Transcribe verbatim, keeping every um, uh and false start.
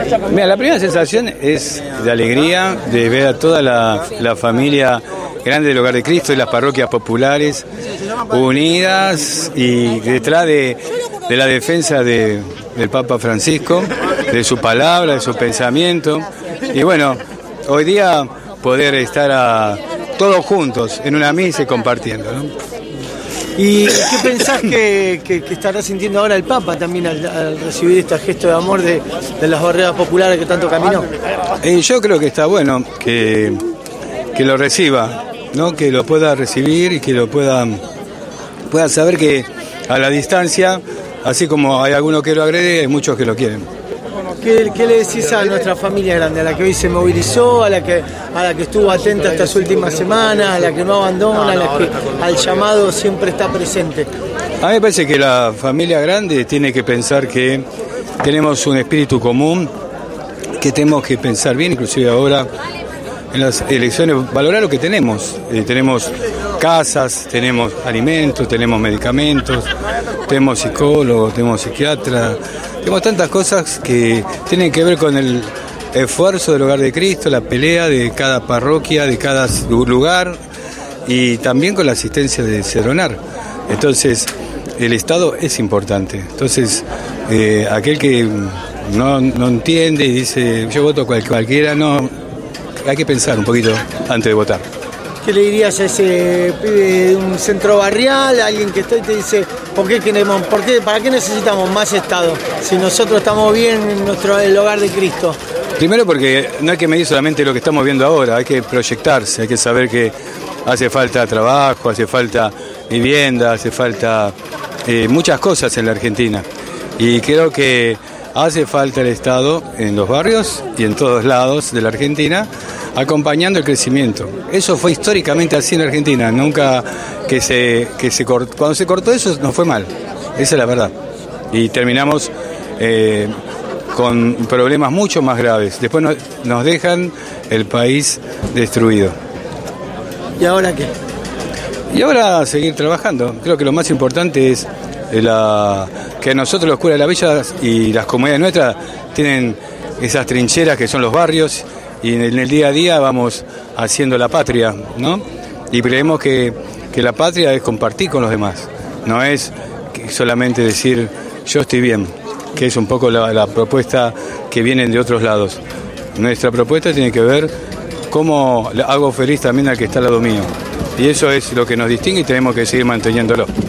Mira, la primera sensación es de alegría, de ver a toda la, la familia grande del Hogar de Cristo y las parroquias populares unidas y detrás de, de la defensa de, del Papa Francisco, de su palabra, de su pensamiento. Y bueno, hoy día poder estar a, todos juntos en una misa y compartiendo, ¿no? ¿Y qué pensás que, que, que estará sintiendo ahora el Papa también al, al recibir este gesto de amor de, de las barreras populares que tanto caminó? Eh, yo creo que está bueno que, que lo reciba, ¿no? Que lo pueda recibir y que lo pueda, pueda saber que a la distancia, así como hay algunos que lo agrede, hay muchos que lo quieren. ¿Qué, ¿Qué le decís a nuestra familia grande, a la que hoy se movilizó, a la que a la que estuvo atenta estas últimas semanas, a la que no abandona, a la que al llamado siempre está presente? A mí me parece que la familia grande tiene que pensar que tenemos un espíritu común, que tenemos que pensar bien, inclusive ahora en las elecciones, valorar lo que tenemos. Eh, tenemos casas, tenemos alimentos, tenemos medicamentos, tenemos psicólogos, tenemos psiquiatras, tenemos tantas cosas que tienen que ver con el esfuerzo del Hogar de Cristo, la pelea de cada parroquia, de cada lugar y también con la asistencia de Ceronar. Entonces, el Estado es importante. Entonces, eh, aquel que no, no entiende y dice yo voto cual, cualquiera, no, hay que pensar un poquito antes de votar. ¿Qué le dirías a ese pibe de un centro barrial, a alguien que está y te dice, ¿por qué queremos, por qué, para qué necesitamos más Estado si nosotros estamos bien en nuestro el Hogar de Cristo? Primero porque no hay que medir solamente lo que estamos viendo ahora, hay que proyectarse, hay que saber que hace falta trabajo, hace falta vivienda, hace falta eh, muchas cosas en la Argentina. Y creo que hace falta el Estado en los barrios y en todos lados de la Argentina, acompañando el crecimiento. Eso fue históricamente así en Argentina, nunca que se, que se cortó, cuando se cortó eso nos fue mal, esa es la verdad. Y terminamos eh, con problemas mucho más graves. Después nos, nos dejan el país destruido. ¿Y ahora qué? Y ahora seguir trabajando. Creo que lo más importante es la, que nosotros los curas de las villas y las comunidades nuestras tienen esas trincheras que son los barrios, y en el día a día vamos haciendo la patria, ¿no? Y creemos que, que la patria es compartir con los demás, no es solamente decir yo estoy bien, que es un poco la, la propuesta que vienen de otros lados. Nuestra propuesta tiene que ver cómo hago feliz también al que está al lado mío, y eso es lo que nos distingue y tenemos que seguir manteniéndolo.